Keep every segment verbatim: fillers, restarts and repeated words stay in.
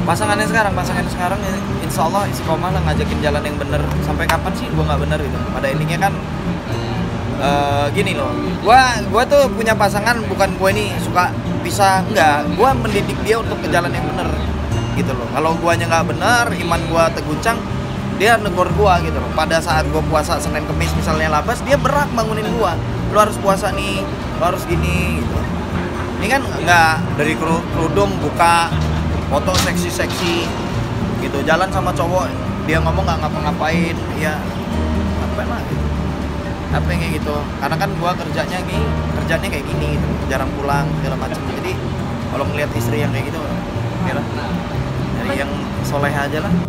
Pasangannya sekarang, pasangannya sekarang ya, insya Allah istiqomah lah ngajakin jalan yang bener. Sampai kapan sih gua nggak bener gitu? Pada intinya kan uh, gini loh, gua gua tuh punya pasangan bukan gua ini suka bisa enggak, gua mendidik dia untuk ke jalan yang bener gitu loh. Kalau guanya nggak bener, iman gua terguncang, dia negor gua gitu loh. Pada saat gua puasa Senin Kemis misalnya labas, dia berak bangunin gua. Lu harus puasa nih, lu harus gini gitu. Ini kan nggak dari kerudung buka foto seksi-seksi gitu, jalan sama cowok dia ngomong nggak ngapa-ngapain, ya apa lah gitu. Apa yang kayak gitu, karena kan gua kerjanya gini, kerjanya kayak gini gitu, jarang pulang segala macam. Jadi kalau ngeliat istri yang kayak gitu, ya lah, dari yang soleh aja lah.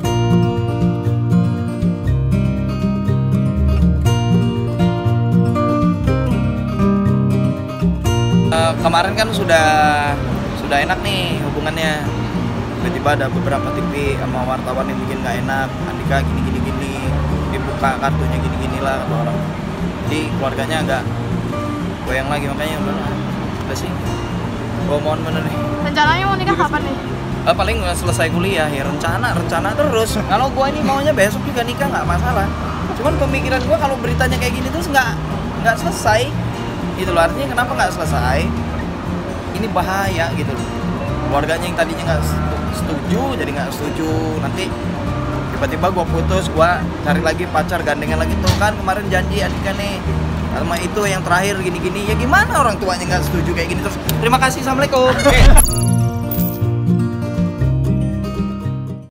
Uh, kemarin kan sudah sudah enak nih hubungannya. Tiba-tiba ada beberapa T V sama wartawan yang bikin gak enak, Andika gini gini gini, dibuka kartunya gini gini lah kata orang. Jadi keluarganya agak goyang lagi, makanya udah udah sih. Gua mohon bener nih. Rencananya mau nikah kapan nih? Eh, paling selesai kuliah ya, rencana rencana terus. Kalau gua ini maunya besok juga nikah nggak masalah. Cuman pemikiran gua kalau beritanya kayak gini terus nggak nggak selesai. Gitu loh, artinya kenapa nggak selesai? Ini bahaya gitu loh. Keluarganya yang tadinya nggak setuju jadi nggak setuju, nanti tiba-tiba gue putus, gue cari lagi pacar gandengan lagi tuh kan kemarin janji Andika nih sama itu yang terakhir gini-gini, ya gimana orang tuanya nggak setuju kayak gini terus. Terima kasih, assalamualaikum.